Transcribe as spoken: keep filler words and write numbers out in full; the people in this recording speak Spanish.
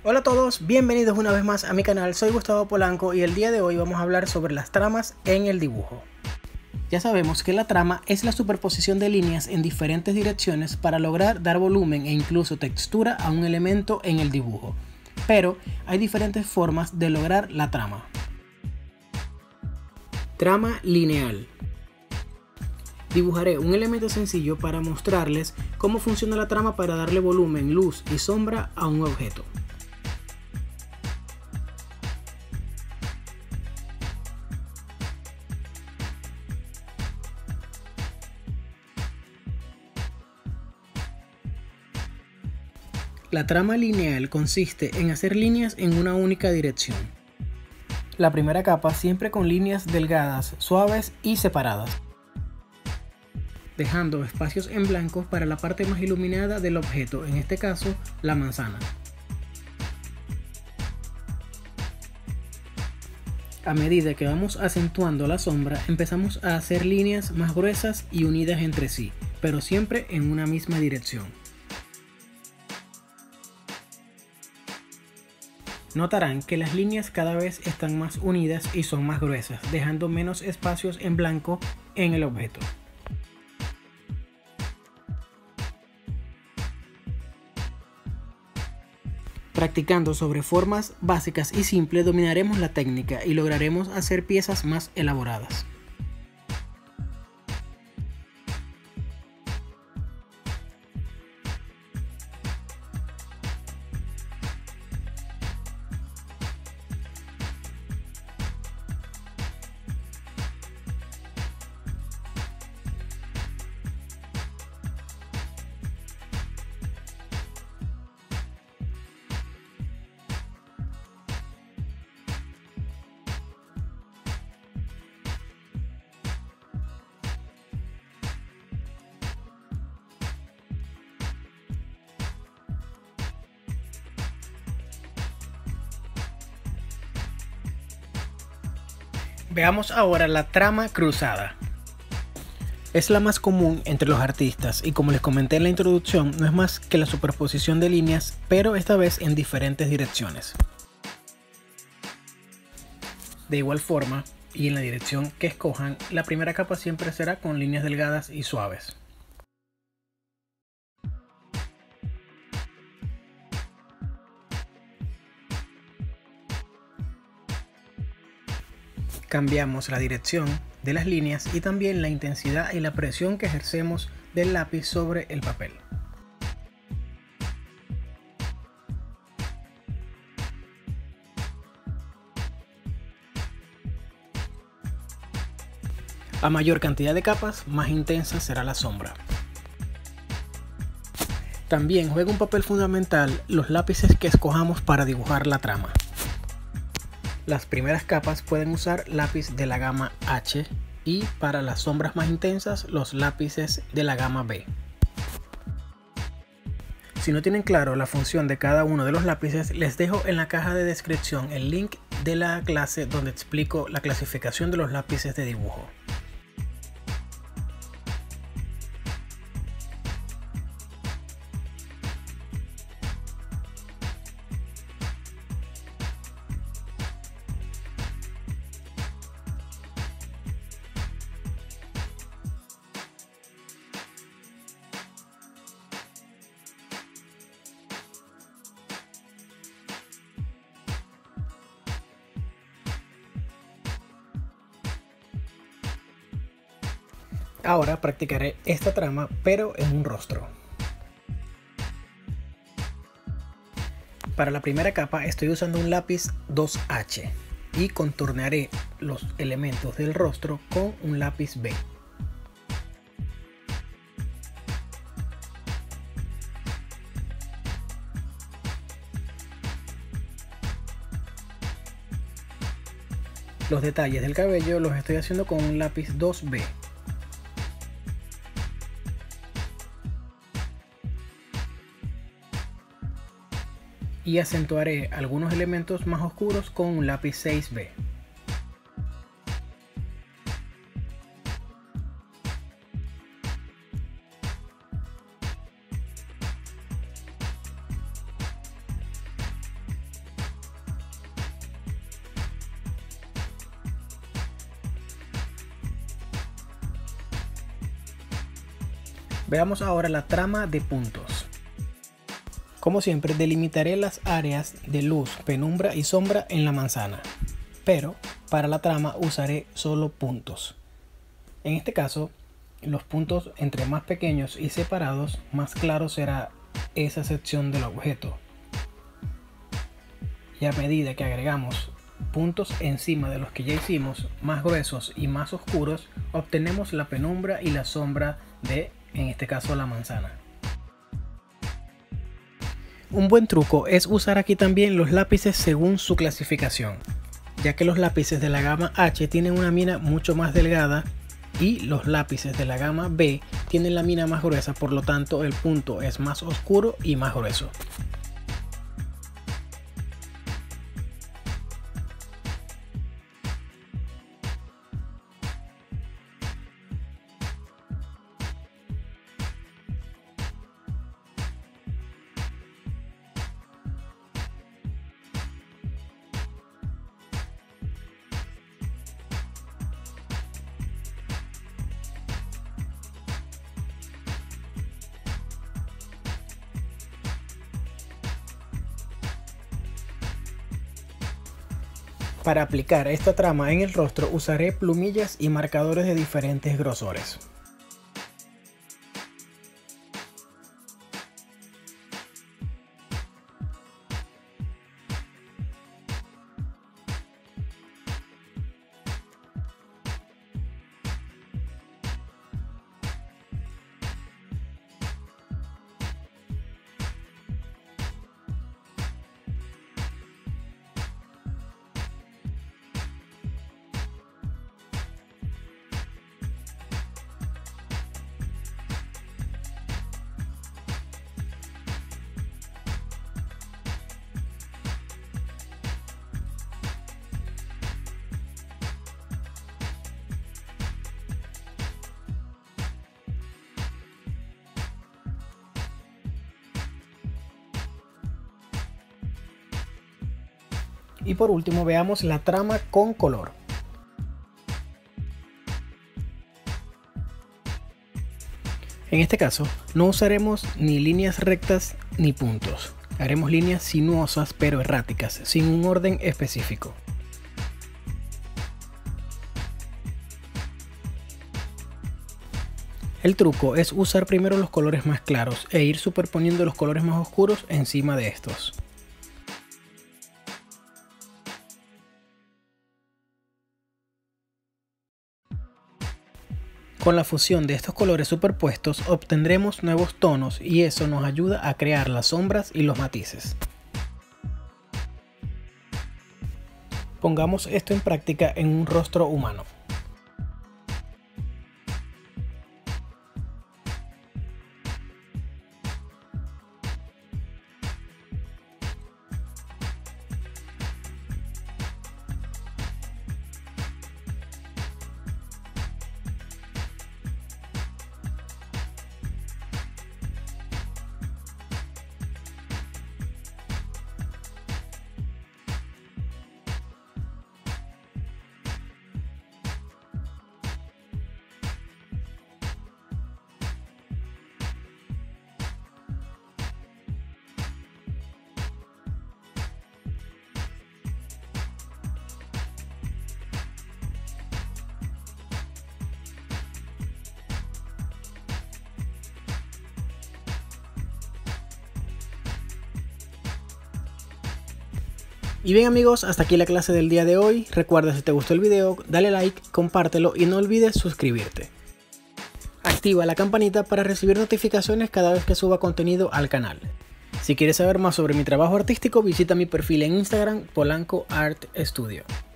Hola a todos, bienvenidos una vez más a mi canal, soy Gustavo Polanco y el día de hoy vamos a hablar sobre las tramas en el dibujo. Ya sabemos que la trama es la superposición de líneas en diferentes direcciones para lograr dar volumen e incluso textura a un elemento en el dibujo. Pero hay diferentes formas de lograr la trama. Trama lineal. Dibujaré un elemento sencillo para mostrarles cómo funciona la trama para darle volumen, luz y sombra a un objeto. La trama lineal consiste en hacer líneas en una única dirección. La primera capa siempre con líneas delgadas, suaves y separadas, dejando espacios en blanco para la parte más iluminada del objeto, en este caso la manzana. A medida que vamos acentuando la sombra, empezamos a hacer líneas más gruesas y unidas entre sí, pero siempre en una misma dirección. Notarán que las líneas cada vez están más unidas y son más gruesas, dejando menos espacios en blanco en el objeto. Practicando sobre formas básicas y simples dominaremos la técnica y lograremos hacer piezas más elaboradas. Veamos ahora la trama cruzada. Es la más común entre los artistas y, como les comenté en la introducción, no es más que la superposición de líneas, pero esta vez en diferentes direcciones. De igual forma, y en la dirección que escojan, la primera capa siempre será con líneas delgadas y suaves. Cambiamos la dirección de las líneas y también la intensidad y la presión que ejercemos del lápiz sobre el papel. A mayor cantidad de capas, más intensa será la sombra. También juega un papel fundamental los lápices que escojamos para dibujar la trama. Las primeras capas pueden usar lápiz de la gama H y para las sombras más intensas los lápices de la gama B. Si no tienen claro la función de cada uno de los lápices, les dejo en la caja de descripción el link de la clase donde explico la clasificación de los lápices de dibujo. Ahora practicaré esta trama, pero en un rostro. Para la primera capa estoy usando un lápiz dos H y contornearé los elementos del rostro con un lápiz B. Los detalles del cabello los estoy haciendo con un lápiz dos B. Y acentuaré algunos elementos más oscuros con un lápiz seis B. Veamos ahora la trama de puntos. Como siempre, delimitaré las áreas de luz, penumbra y sombra en la manzana, pero para la trama usaré solo puntos. En este caso, los puntos entre más pequeños y separados, más claro será esa sección del objeto. Y a medida que agregamos puntos encima de los que ya hicimos, más gruesos y más oscuros, obtenemos la penumbra y la sombra de, en este caso, la manzana. Un buen truco es usar aquí también los lápices según su clasificación, ya que los lápices de la gama H tienen una mina mucho más delgada y los lápices de la gama B tienen la mina más gruesa, por lo tanto el punto es más oscuro y más grueso. Para aplicar esta trama en el rostro usaré plumillas y marcadores de diferentes grosores. Y por último veamos la trama con color. En este caso no usaremos ni líneas rectas ni puntos. Haremos líneas sinuosas pero erráticas, sin un orden específico. El truco es usar primero los colores más claros e ir superponiendo los colores más oscuros encima de estos. Con la fusión de estos colores superpuestos obtendremos nuevos tonos y eso nos ayuda a crear las sombras y los matices. Pongamos esto en práctica en un rostro humano. Y bien amigos, hasta aquí la clase del día de hoy. Recuerda, si te gustó el video, dale like, compártelo y no olvides suscribirte. Activa la campanita para recibir notificaciones cada vez que suba contenido al canal. Si quieres saber más sobre mi trabajo artístico, visita mi perfil en Instagram, Polanco Art Studio.